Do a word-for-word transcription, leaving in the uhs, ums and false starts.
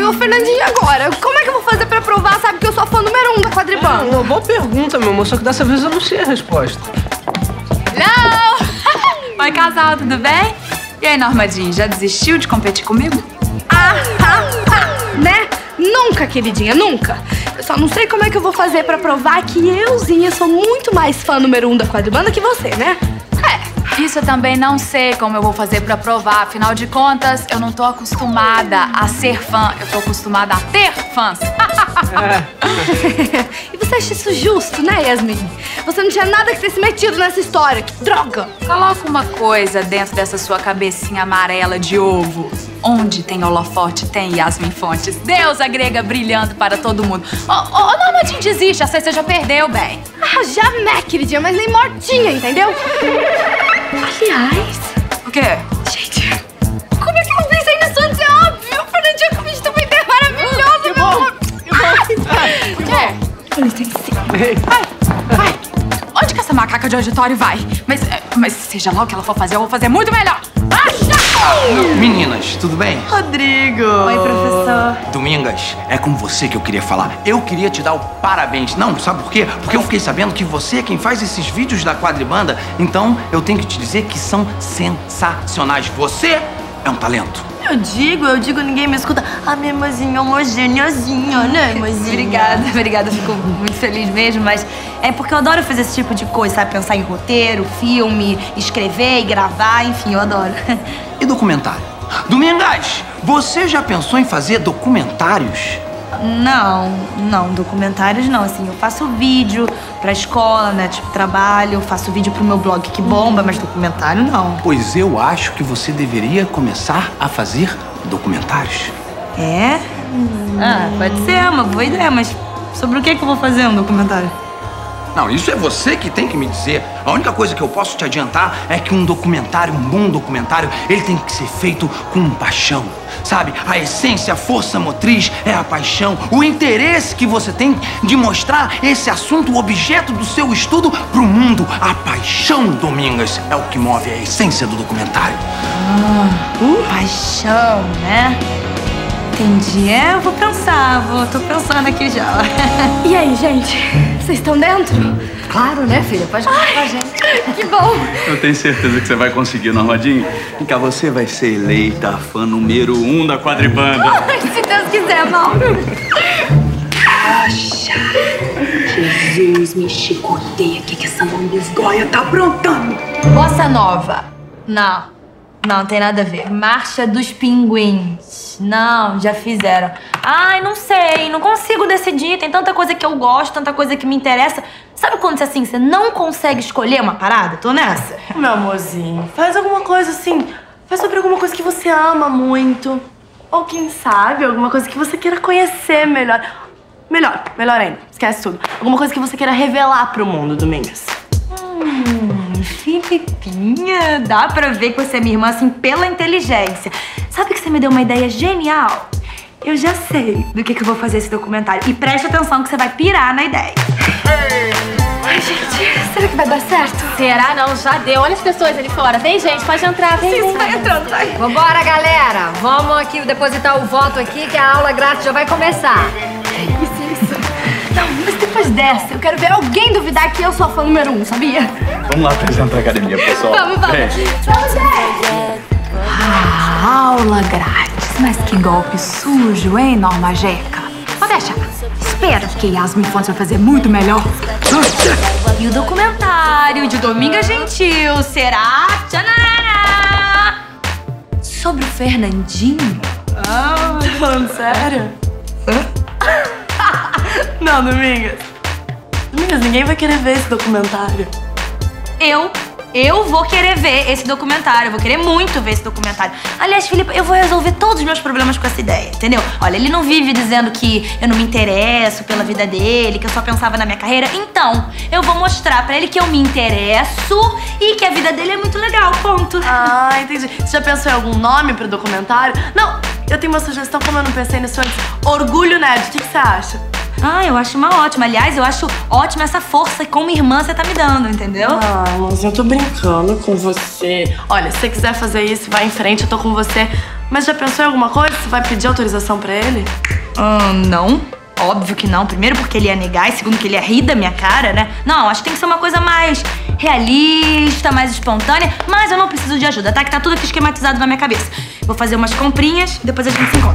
ô Fernandinho, agora? Como é que eu vou fazer pra provar, sabe, que eu sou fã número um da quadribanda? É uma boa pergunta, meu amor, só que dessa vez eu não sei a resposta. Não! Oi, casal, tudo bem? E aí, Normadinho, já desistiu de competir comigo? Ah, ah, ah, né? Nunca, queridinha, nunca. Eu só não sei como é que eu vou fazer pra provar que euzinha sou muito mais fã número um da quadribanda que você, né? É, isso eu também não sei como eu vou fazer pra provar. Afinal de contas, eu não tô acostumada a ser fã. Eu tô acostumada a ter fãs. É. E você acha isso justo, né, Yasmin? Você não tinha nada que ter se metido nessa história. Que droga! Coloca uma coisa dentro dessa sua cabecinha amarela de ovo. Onde tem holofote, tem Yasmin Fontes. Deusa grega brilhando para todo mundo. Ô, ô, ô, Normadinho, desiste. Essa você já perdeu, bem. Ah, jamais, queridinha, mas nem mortinha, entendeu? Aliás... O quê? Gente, como é que eu não pensei nisso antes? É óbvio. O Fernandinho com vídeo também é maravilhoso. Que bom! Que bom! O quê? Com licença. Vai, vai. Onde que essa macaca de auditório vai? Mas, mas seja lá o que ela for fazer, eu vou fazer muito melhor. Meninas, tudo bem? Rodrigo. Oi, professor. Domingas, é com você que eu queria falar. Eu queria te dar o parabéns. Não, sabe por quê? Porque eu fiquei sabendo que você é quem faz esses vídeos da quadribanda. Então, eu tenho que te dizer que são sensacionais. Você é um talento. Eu digo, eu digo, ninguém me escuta. A minha irmãzinha homogêneazinha, né, irmãzinha? Obrigada, obrigada. Eu fico muito feliz mesmo, mas é porque eu adoro fazer esse tipo de coisa, sabe? Pensar em roteiro, filme, escrever e gravar, enfim, eu adoro. E documentário? Domingas, você já pensou em fazer documentários? Não, não, documentários não, assim, eu faço vídeo pra escola, né, tipo, trabalho, faço vídeo pro meu blog que bomba, mas documentário não. Pois eu acho que você deveria começar a fazer documentários. É? Ah, pode ser, uma boa ideia, mas sobre o que que eu vou fazer um documentário? Não, isso é você que tem que me dizer. A única coisa que eu posso te adiantar é que um documentário, um bom documentário, ele tem que ser feito com paixão. Sabe? A essência, a força motriz é a paixão. O interesse que você tem de mostrar esse assunto, o objeto do seu estudo pro mundo. A paixão, Domingas, é o que move a essência do documentário. Ah, uh, paixão, né? Entendi. É, eu vou pensar, vou, tô pensando aqui já. E aí, gente? Vocês estão dentro? Claro, né, filha? Pode contar com a gente. Que bom! Eu tenho certeza que você vai conseguir, Normadinho. Vem cá, você vai ser eleita a fã número um da quadribanda. Ai, se Deus quiser, Mauro. Poxa, Jesus, me chicoteia. O que que essa lambisgoia tá aprontando? Bossa Nova. Não. Não, não tem nada a ver. Marcha dos Pinguins. Não, já fizeram. Ai, não sei, não consigo decidir. Tem tanta coisa que eu gosto, tanta coisa que me interessa. Sabe quando você, assim, você não consegue escolher uma parada? Tô nessa. Meu amorzinho, faz alguma coisa assim. Faz sobre alguma coisa que você ama muito. Ou quem sabe, alguma coisa que você queira conhecer melhor. Melhor, melhor ainda. Esquece tudo. Alguma coisa que você queira revelar pro mundo, Domingas. Hum, Filipinha, dá pra ver que você é minha irmã, assim, pela inteligência. Sabe que você me deu uma ideia genial? Eu já sei do que, que eu vou fazer esse documentário. E preste atenção que você vai pirar na ideia. Ai, gente, será que vai dar certo? Será? Não, já deu. Olha as pessoas ali fora. Vem, gente, pode entrar. Vem, Sim, vem. tá entrando, tá aí. Vambora, galera. Vamos aqui depositar o voto aqui, que a aula grátis já vai começar. Isso, isso. Não, mas depois dessa, eu quero ver alguém duvidar que eu sou a fã número um, sabia? Vamos lá apresentar a academia, pessoal. Vamos, vamos. Vem. Ah, aula grátis. Mas que golpe sujo, hein, Norma Jeca? Pode deixar. Espera que Yasmin Fontes vai fazer muito melhor. E o documentário de Dominga Gentil será... Tchanana! Sobre o Fernandinho? Ah, falando sério? Não, Domingas. Domingas, ninguém vai querer ver esse documentário. Eu, eu vou querer ver esse documentário. Eu vou querer muito ver esse documentário. Aliás, Felipe, eu vou resolver todos os meus problemas com essa ideia, entendeu? Olha, ele não vive dizendo que eu não me interesso pela vida dele, que eu só pensava na minha carreira. Então, eu vou mostrar pra ele que eu me interesso e que a vida dele é muito legal, ponto. Ah, entendi. Você já pensou em algum nome pro documentário? Não, eu tenho uma sugestão, como eu não pensei nisso antes. Orgulho Nerd, o que, que você acha? Ah, eu acho uma ótima. Aliás, eu acho ótima essa força que como irmã você tá me dando, entendeu? Ah, mas eu tô brincando com você. Olha, se você quiser fazer isso, vai em frente, eu tô com você Mas já pensou em alguma coisa? Você vai pedir autorização pra ele? Hum, não. Óbvio que não. Primeiro porque ele ia negar e segundo que ele ia rir da minha cara, né? Não, acho que tem que ser uma coisa mais realista, mais espontânea. Mas eu não preciso de ajuda, tá? Que tá tudo aqui esquematizado na minha cabeça. Vou fazer umas comprinhas e depois a gente se encontra.